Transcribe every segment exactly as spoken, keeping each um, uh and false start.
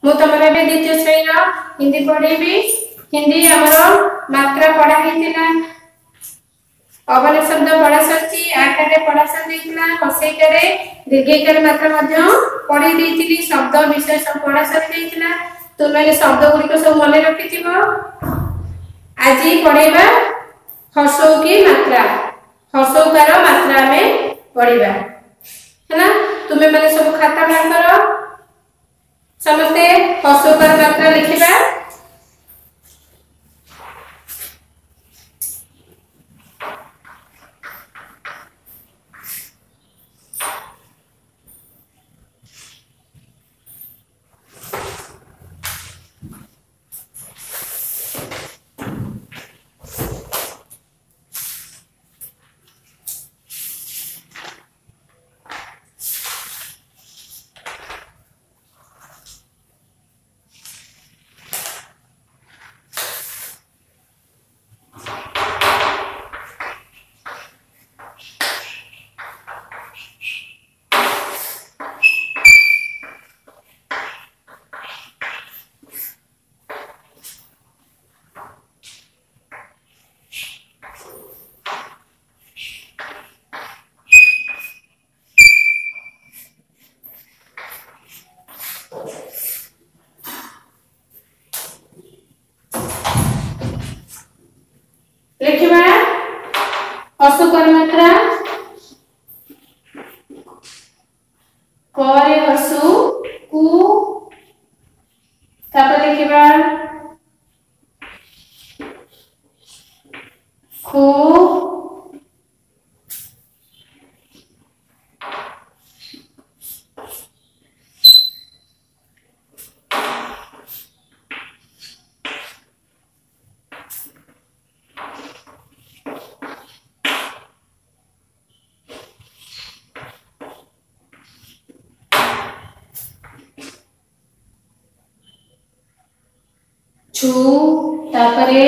मु तुमर ए द्वितीय श्रेणी हिंदी पढ़ेबी। हिंदी आमर मात्रा पढ़ा हेतिला, अवने शब्द पढ़ा सरची, आकारे पढ़ा सरदिला, हसैकारे दीर्घैकारे मात्रा मध्य पढ़ी देइतिली, शब्द विषय सब पढ़ा सरदिला। तुमने शब्द गुड़िक सब मन रखिथिबो। आज पढ़ेबा हसौ की मात्रा, हसौकार मात्रा में पढ़िबा हैना। तुमे माने सब खाता बाहर करो, समस्ते हसौकार मात्रा लिखिबा। लिखिबा हसौकार मात्रा करे हसु कु, तापर लिखिबा खु, छु, तापरे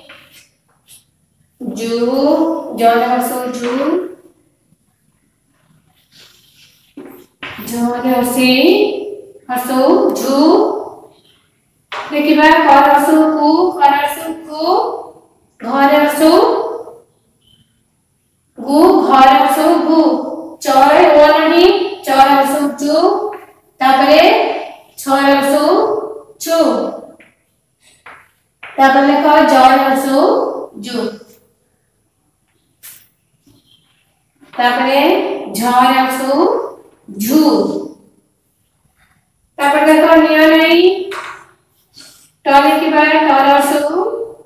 जु, जन हसौ जु, जन हसै हसौ जु, लिखिबा कर हसौ कु, कर हसौ कु, घर हसौ गु, घर हसौ गु, चय ओ नहीं चय हसौ चु, तापरे छय हसौ छु, तापर लिख जय हसौ जु, तापरे झय हसौ झु, तापर लिख निय नहीं ट लिखिबा टर हसौ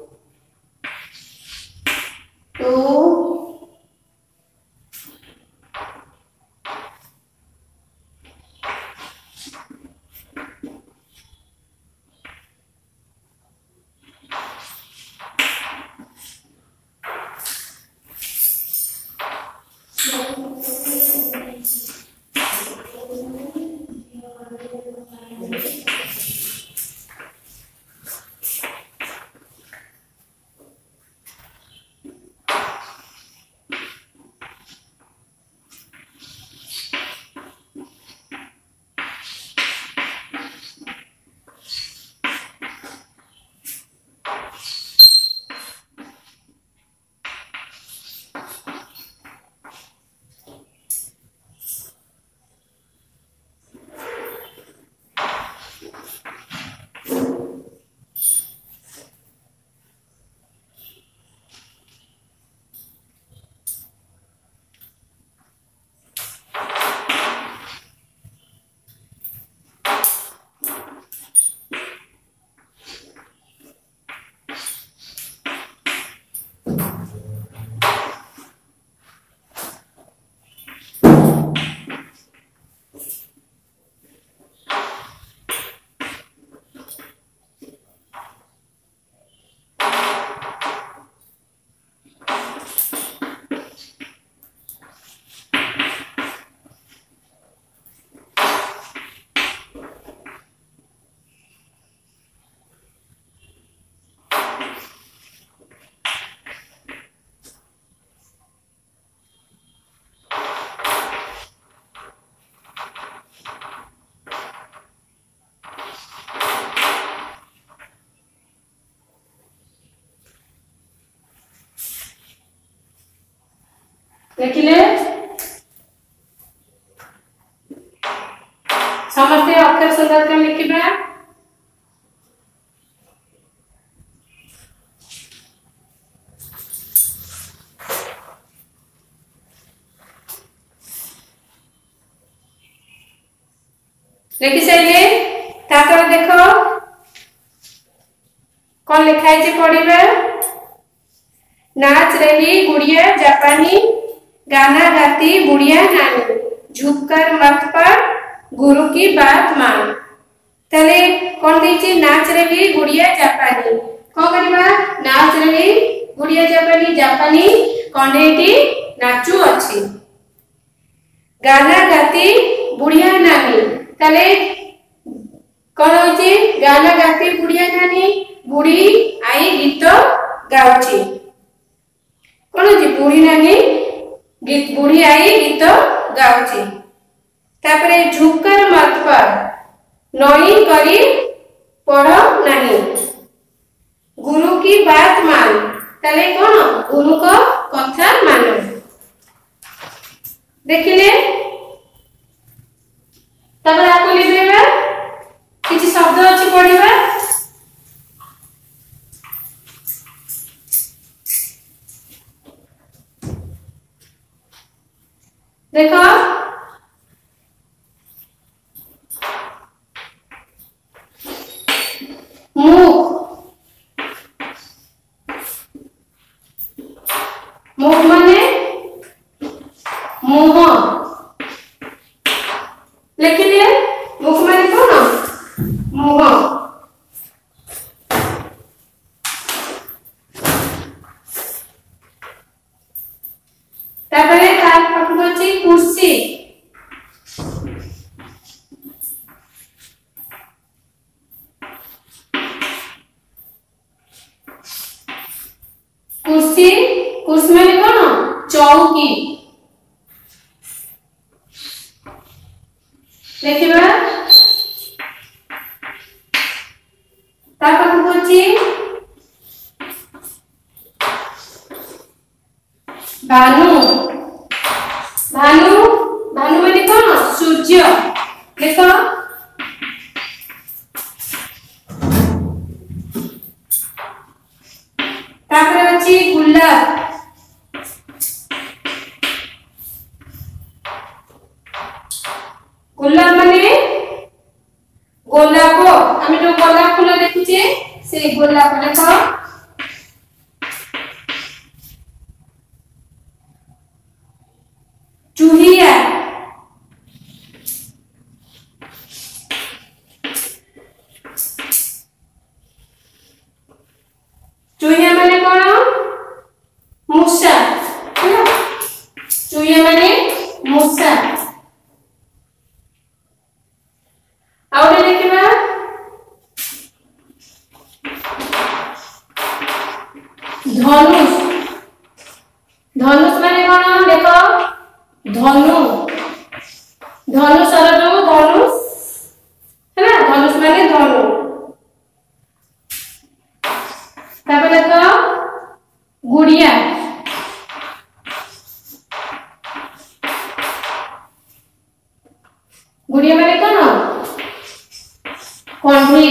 टु, देखिले समस्त अक्षर सुंदर कर लिखिबा। लिखि साइले तापर देखो कौन लिखाई छे पढ़िबा। नाच रही गुड़िया जापानी, गाना गाती बुढ़िया नानी, झुककर मत पर गुरु की बात मान। तले कौन दीची नाच रही गुड़िया जापानी, कौन करबा नाच रही गुड़िया जापानी, जापानी कंडेटी नाचू अछि। गाना गाती बुढ़िया नानी, तले कौन होची गाना गाती बुढ़िया नानी, बुढ़ी आई गीत गाउची। कौन होची बुढ़ी नानी गीत बुढ़ी आई गीत गाउची। तापरे झुकर मत पर नई करी पढ़ नहीं, गुरु की बात मान। तले कौन गुरु को कथा मान। देखिले तापर आपको लिखबा किछि शब्द अछि पढ़िबा। देखो मुख, मुख माने मुह। लिखिए मुख माने कौन मुह। तापरे तार पाखु अछि कुर्सी, कुर्सी कुर्सी माने कौन चौकी। देखिबा तार पाखु अछि भानु, भानु भानु माने कौन सूर्य। देखो तापर अछि गुलाब, गुलाब माने गोलाप। आमे जो गोलाप फूल देखुचे से गोलाप। देखो चूहिया, चूहिया माने कौन मूषा। चूहिया माने मूषा। और देखिबा धनुष, धनुष माने कौन देखो धनु, धनु सरदो धनुष है ना, धनुष माने धनु। तापर देखो गुड़िया, गुड़िया माने कौन कंढी।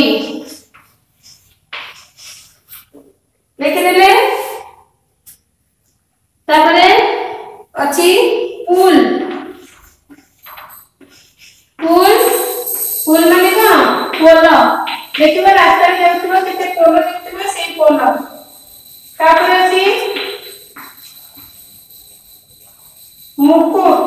देखिले तापरे अछि फूल, फूल फूल माने कौन पोल। देखिबा रास्ता रे जाउथबो केते पोल देखिबा सेई पोल। तापरे अछि मुकुट,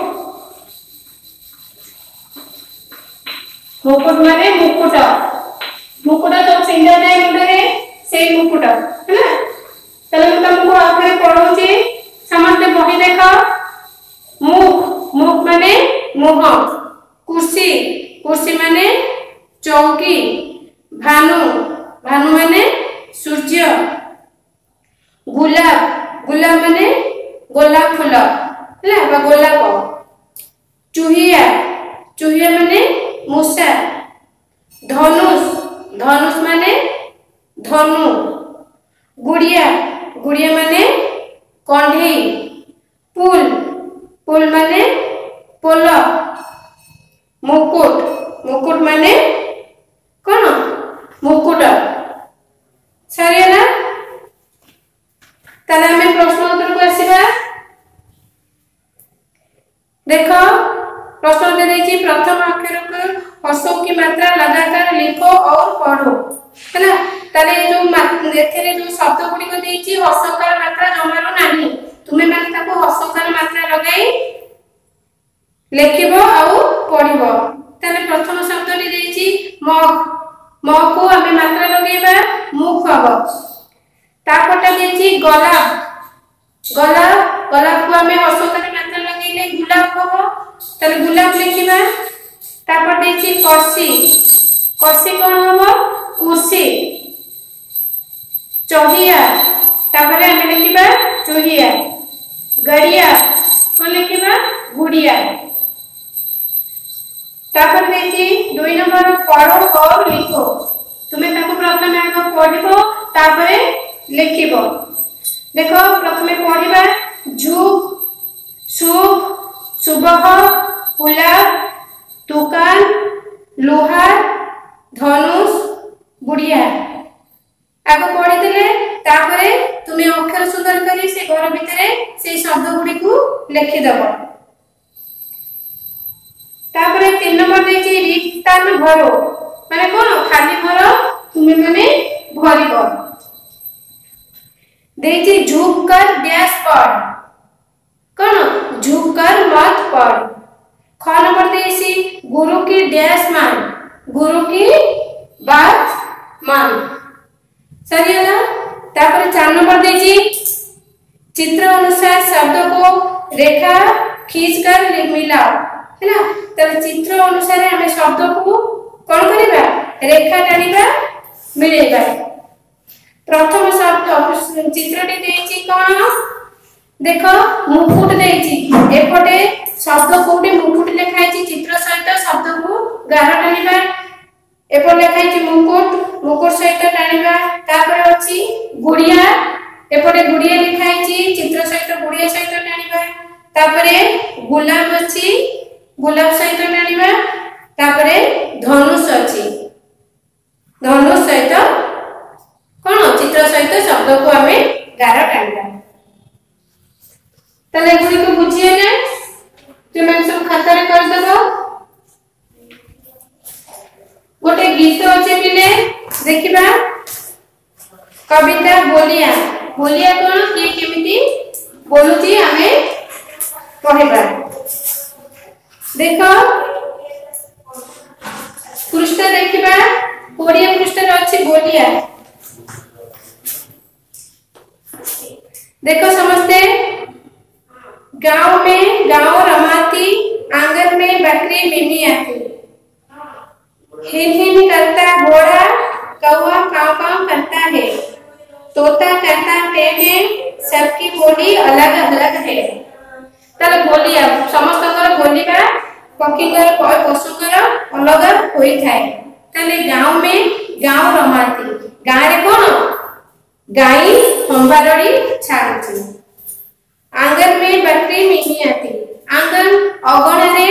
मुकुट माने मुकुट, मुकुट तो सिंधा नै मुंडरे सेई मुकुट है ना। तले मैं तुमको आखिर पढ़ौची समस्त बही देखो। मुख, मुख माने मुह। कुर्सी, कुर्सी माने चौकी। भानु, भानु माने सूर्य। गुलाब, गुलाब माने गोलाप फूल है बा गोलाप। चूहिया, चूहिया माने मूषा। धनुष, धनुष माने धनु। गुड़िया, गुड़िया माने कंढी। फूल, मुकुट, मुकुट माने कौन मुकुट सरी है ना। ताले हमें प्रश्न उत्तर को आसीबा। देखो प्रश्न दे देछि प्रथम अक्षर को हसो की मात्रा लगातार लिखो और पढ़ो है ना। ताले जो एथेरे जो शब्द गुडी को देछि हसकार मात्रा जमारो नाही, तुमे माने ताको हसकार मात्रा लगाई लेखिबो और पढ़िबो। ताले प्रथम शब्द टी देछि मग, मग को हमें मात्रा लगाइबा मुख हबो। तापटा देछि गोलाप, गोलाप गोलाप को हमें हसकार मात्रा लगाइले गुलाब हबो, ताले गुलाब लिखिबा। तापर देछि कसी, कसी कोन हबो कुसी। चोहिया तापर हमें लिखिबा चोहिया। गड़िया कोन लिखिबा गुड़िया। तापर देछि दुई नंबर पढ़ो और लिखो, तुमे ताको प्रथमे आगो पढ़िबो तापरे लिखिबो। देखो प्रथमे पढ़िबा झुक, सुख, सुबह, पुलाव, दुकान, लोहार, धनुष, गुड़िया। आगो पढ़ी देले तापरे तुमे अक्षर सुंदर करी से घर भितरे से शब्द गुडी को लिखि दबो। तापरे तीन नंबर देछि रिक्तान भरो माने कोन खाली भरो तुमे माने भरिबो। देछि झुक कर डैश पढ़, कोन झुक कर मत पढ़। ख नंबर देछि गुरु की डैश मान, गुरु की बात मान सही है ना। तापर चार नंबर देछि चित्र अनुसार शब्द को रेखा खींचकर मिलाओ है ना। तब चित्र अनुसार हमें शब्द को कौन करिबा रेखा टानिबा मिलेबा। प्रथम शब्द चित्रटी देछि कोन देखो मुकुट देछि, एपटे शब्द कोठी मुकुट लिखाई छि चित्र सहित शब्द को गार टानिबा। एपटे लिखाई छि मुकुट, मुकुट सहित टानिबा। तापर अछि गुड़िया, एपटे गुड़िया लिखाई छि चित्र सहित गुड़िया सहित टानिबा। तापरे गुलाब अछि, गुलाब सहित टानिबा। तापरे धनुष अछि, धनुष सहित कोन चित्र सहित शब्द को हमें गार टानिबा। तले गुडी को बुझिए ना, तुम सब खाता रे कर दबो। गोटे गीत अछि पिले देखिबा कविता बोलिया, बोलिया कोन के केमिति बोलुची हमें कहबा। देखो पृष्ठ देखिबा कोड़े पृष्ठ अछि बोलिया। देखो समझते गांव में गांव रमाती, आंगन में बकरी मिमी आती। हिन हिन करता घोड़ा, कौवा काव काव करता है, तोता करता पे में, सबकी बोली अलग अलग है। ताले बोलिया समस्तकर बोलिबा पक्षीकर पशुकर अलग होई थाए। ताले गांव में गांव रमाती, गां रे कोन गाई हंबारडी छाड़ुची। आंगन में बकरी मिमी आती, आंगन अगण रे,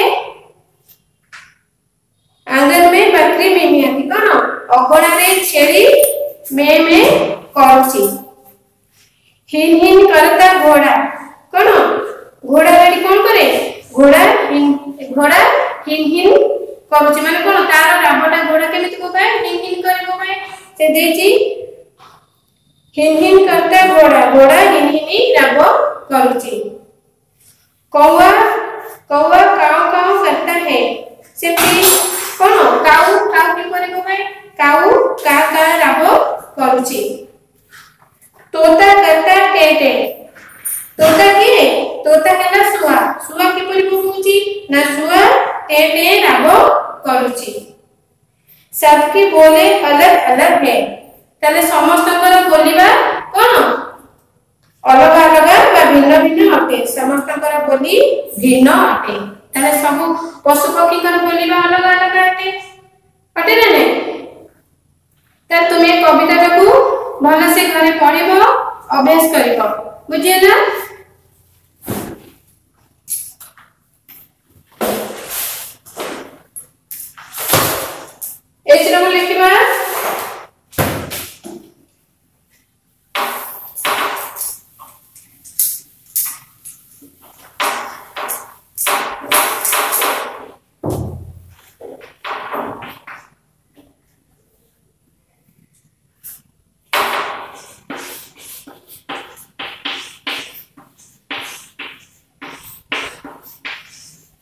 आंगन में बकरी मिमी आती कोन अगण रे छेड़ी में में करूची। हिन हिन करता घोड़ा कोन घोड़ा गाड़ी कोन करे घोड़ा हिन घोड़ा हिन हिन करूची माने कोन तार राबटा घोड़ा केमिति को पाए हिन हिन करबो पाए से देची। हिन हिन करता घोड़ा, घोड़ा हिन हिन राब करूची। कौवा कौवा काव काव करता है, से कोन काऊ काऊ की करबो पाए काऊ का का राब करूची। तोता करता टेटे, तोता किए तोता केला सुआ, सुआ की परि बोलुची ना सुआ टेटे राब करूची। सबकी बोले अलग अलग है, ताले समस्तकर बोलिबा कोन अलग अलग बा भिन्न भिन्न अटे, समस्तकर बोली भिन्न अटे। ताले सब पशु पक्षी कर बोलिबा अलग अलग अटे अटे ना ने। त तुमे कविता को भल से घरे पढ़िबो अभ्यास करिबो बुझिए ना।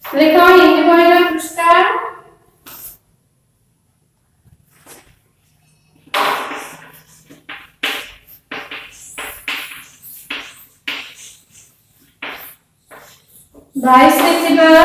देखो हिंदी बहिर पृष्ठा बाईस रे थिबा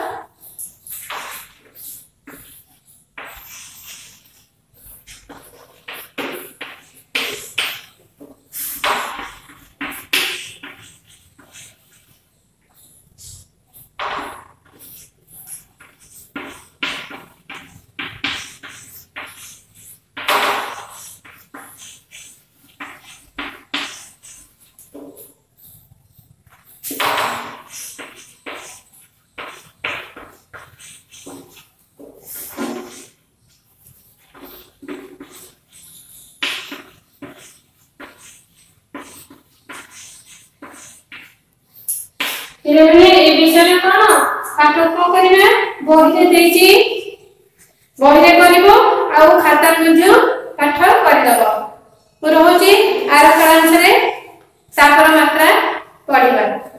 इरे ए विषय कोन पाठ को करिना बहिरे देछि बहिरे करिवो आ खाता मध्ये पाठ करिदबो पुरो होची आर क्लास रे सापर मात्रा पढिबा।